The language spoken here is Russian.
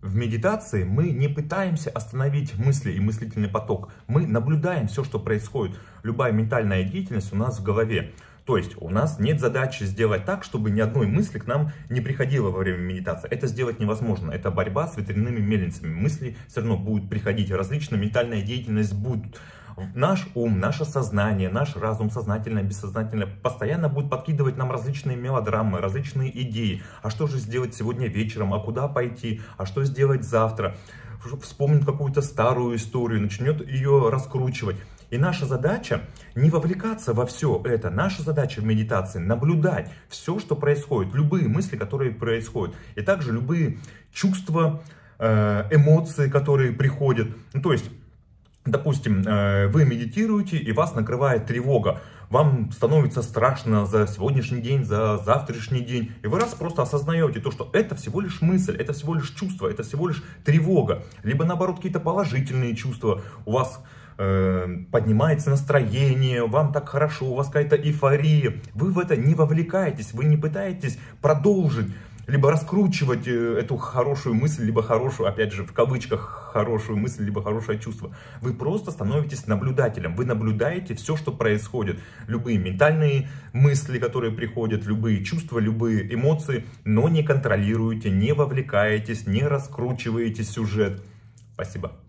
В медитации мы не пытаемся остановить мысли и мыслительный поток. Мы наблюдаем все, что происходит. Любая ментальная деятельность у нас в голове. То есть у нас нет задачи сделать так, чтобы ни одной мысли к нам не приходило во время медитации. Это сделать невозможно. Это борьба с ветряными мельницами. Мысли все равно будут приходить. Различная ментальная деятельность будет. Наш ум, наше сознание, наш разум, сознательное, бессознательное, постоянно будет подкидывать нам различные мелодрамы, различные идеи. А что же сделать сегодня вечером? А куда пойти? А что сделать завтра? Вспомнит какую-то старую историю, начнет ее раскручивать. И наша задача не вовлекаться во все это. Наша задача в медитации наблюдать все, что происходит, любые мысли, которые происходят. И также любые чувства, эмоции, которые приходят. Ну, то есть, допустим, вы медитируете, и вас накрывает тревога. Вам становится страшно за сегодняшний день, за завтрашний день. И вы раз просто осознаете то, что это всего лишь мысль, это всего лишь чувство, это всего лишь тревога. Либо наоборот какие-то положительные чувства. У вас поднимается настроение, вам так хорошо, у вас какая-то эйфория. Вы в это не вовлекаетесь, вы не пытаетесь продолжить, либо раскручивать эту хорошую мысль, либо хорошую, опять же, в кавычках, хорошую мысль, либо хорошее чувство. Вы просто становитесь наблюдателем. Вы наблюдаете все, что происходит. Любые ментальные мысли, которые приходят, любые чувства, любые эмоции, но не контролируете, не вовлекаетесь, не раскручиваете сюжет. Спасибо.